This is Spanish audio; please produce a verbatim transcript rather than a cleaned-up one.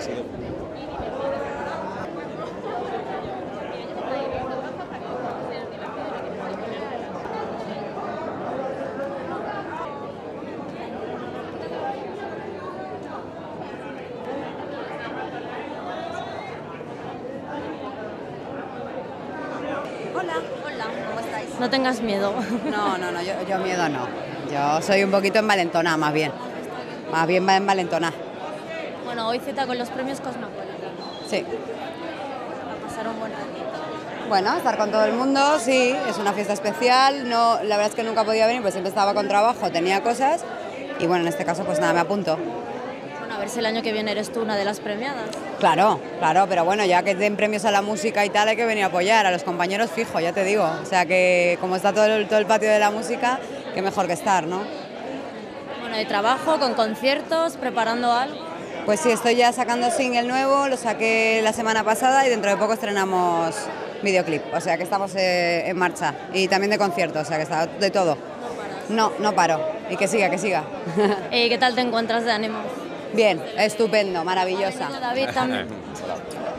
Ha sido... Hola. Hola, ¿cómo estáis? No tengas miedo. No, no, no, yo, yo miedo no. Yo soy un poquito envalentonada, más bien. Más bien va envalentonada. Bueno, hoy cita con los premios Cosmopolitan. Sí. A pasar un buen ratito. Bueno, estar con todo el mundo, sí, es una fiesta especial. No, la verdad es que nunca podía venir, pues siempre estaba con trabajo, tenía cosas. Y bueno, en este caso, pues nada, me apunto. Bueno, a ver si el año que viene eres tú una de las premiadas. Claro, claro, pero bueno, ya que den premios a la música y tal, hay que venir a apoyar a los compañeros fijo, ya te digo. O sea que como está todo el, todo el patio de la música, qué mejor que estar, ¿no? Bueno, de trabajo, con conciertos, preparando algo. Pues sí, estoy ya sacando single nuevo, lo saqué la semana pasada y dentro de poco estrenamos videoclip, o sea que estamos eh, en marcha. Y también de conciertos, o sea que está de todo. No, no paro. Y que siga, que siga. Eh, ¿Qué tal te encuentras de ánimo? Bien, estupendo, maravillosa. David también.